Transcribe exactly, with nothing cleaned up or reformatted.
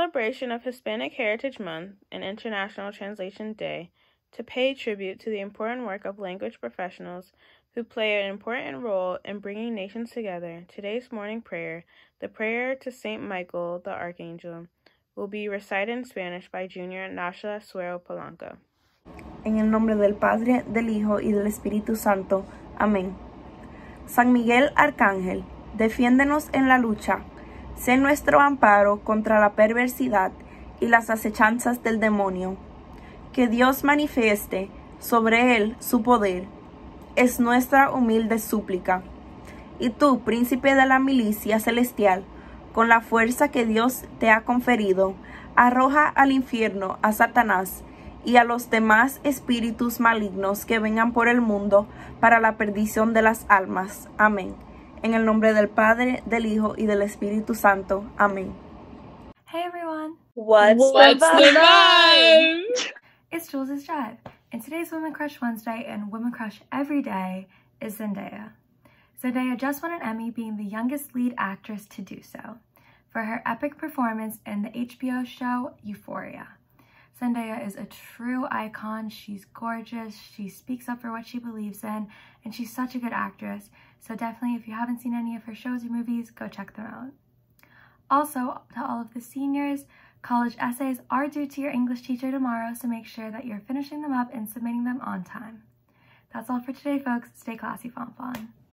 celebration of Hispanic Heritage Month and International Translation Day, to pay tribute to the important work of language professionals who play an important role in bringing nations together, today's morning prayer, the prayer to Saint Michael the Archangel, will be recited in Spanish by Junior Nasha Suero Polanco. En el nombre del Padre, del Hijo y del Espíritu Santo. Amén. San Miguel Arcángel, defiéndenos en la lucha. Sé nuestro amparo contra la perversidad y las acechanzas del demonio. Que Dios manifieste sobre él su poder. Es nuestra humilde súplica. Y tú, príncipe de la milicia celestial, con la fuerza que Dios te ha conferido, arroja al infierno a Satanás y a los demás espíritus malignos que vengan por el mundo para la perdición de las almas. Amén. En el nombre del Padre, del Hijo y del Espíritu Santo. Amén. Hey everyone! What's, What's the, the vibe? vibe? It's Jules' Drive, and today's Women Crush Wednesday and Women Crush every day is Zendaya. Zendaya just won an Emmy, being the youngest lead actress to do so, for her epic performance in the H B O show Euphoria. Zendaya is a true icon. She's gorgeous, she speaks up for what she believes in, and she's such a good actress. So definitely, if you haven't seen any of her shows or movies, go check them out. Also, to all of the seniors, college essays are due to your English teacher tomorrow, so make sure that you're finishing them up and submitting them on time. That's all for today, folks. Stay classy, Fon Fon.